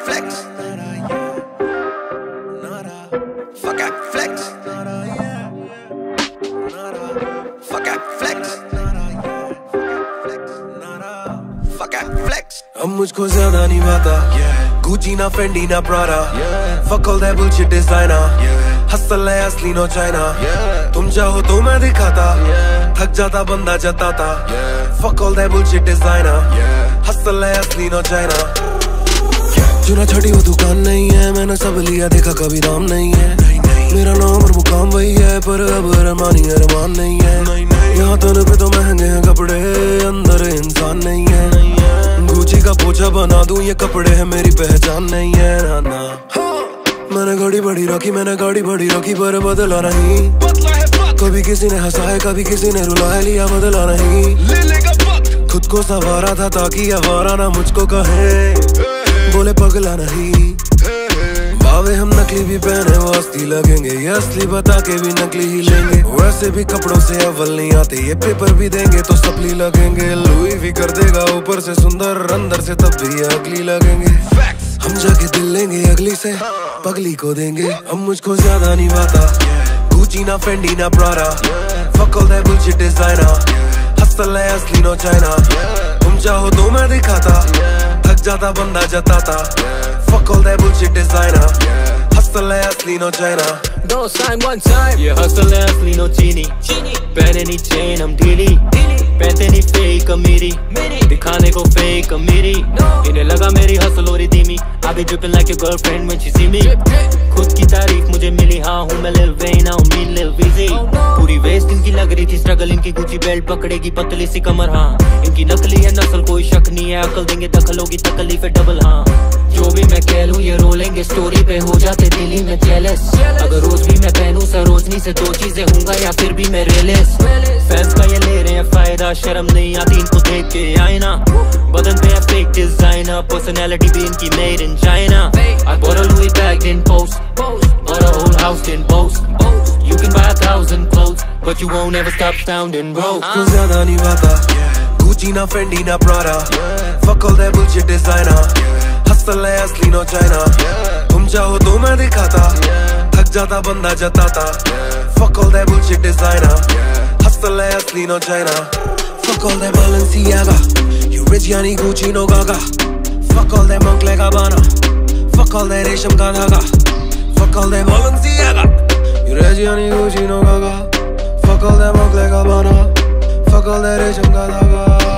flex. Fuck out flex. Fuck out flex. Fuck out flex. अब मुझको ज्यादा नहीं आता Gucci ना Fendi ना Prada Fuck all that bullshit designer hustle है असली नो चाइना तुम चाहो तो मैं दिखाता थक जाता बंदा जताता Fuck all that bullshit designer hustle है असली नो चाइना चुना छड़ी वो दुकान नहीं है मैंने सब लिया देखा कभी दाम नहीं है मेरा नाम और मुकाम वही है पर अब अरमानी अरमान नहीं है यहाँ तन पे तो महंगे हैं कपड़े अंदर इंसान नहीं है गुची का पोछा बना दूं ये कपड़े हैं मेरी पहचान नहीं है ना मैंने गाड़ी बड़ी रखी पर बदला नहीं कभी किसी ने हंसाया कभी किसी ने रुलाया लिया बदला नहीं खुद को सवारा था ताकि आवारा ना मुझको कहे बोले पगला नहीं बावे हम नकली भी पहने वो असली लगेंगे ये असली बता के भी नकली ही लेंगे वैसे भी कपड़ों से अव्वल नहीं आते ये पेपर भी देंगे तो सपली लगेंगे लुई भी कर देगा ऊपर से सुंदर अंदर से तब भी अगली लगेंगे हम जाके दिल लेंगे अगली से पगली को देंगे अब मुझको ज्यादा नहीं आता Gucci ना Fendi ना Prada Fuck all that bullshit designer hustle है असली नो चाइना तुम चाहो तो मैं दिखाता थक जाता बंदा जताता Fuck all that bullshit designer hustle है असली no China Don't sign one time ये हसल है असली नो चीनी पहने नहीं चेन हम ढीली पहनते नहीं फेक अमीरी दिखाने को फेक अमीरी इन्हें लगा मेरी हसल हो रही धीमी I be dripping like your girlfriend when she see me खुद की तारीफ मुझे मिली हाँ हूँ मैं Lil Wayne हूँ mean Lil Weezy पूरी वेस्ट इनकी लग रही थी स्ट्रगल इनकी गुची बेल्ट पकड़ेगी पतली सी कमर हाँ इनकी नकली है नस्ल कोई शक नहीं है अकल देंगे दखल होगी तकलीफ है डबल हाँ जो भी मैं कह लूँ ये रोलेंगे स्टोरी पे हो जाते दिल्ली में जेलस अगर रोज भी मैं पहनूं सरोजनी से दो चीजें होंगे या फिर भी मैं रेलेस फैंस का ये ले रहे हैं फायदा शर्म नहीं आती इनको देख के आए ना बदन पे है फेक डिजाइनर पर्सनैलिटी भी इनकी made in China I bought a Louis bag didn't post bought a whole house didn't boast you can buy 1,000 clothes but you won't ever stop sounding broke कुछ ज्यादा नहीं आता Gucci ना Fendi ना Prada Fuck all that bullshit designer hustle है असली no China तुम चाहो तो मैं दिखाता थक जाता बंदा जताता Fuck all that bullshit designer hustle है असली no China Fuck all that Balenciaga You rich यानी Gucci no Gaga Fuck all that Moncler Gabbana Fuck all that रेशम का धागा Fuck all that Balenciaga You rich यानी Gucci no Gaga Fuck all that Moncler Gabbana Fuck all that रेशम का धागा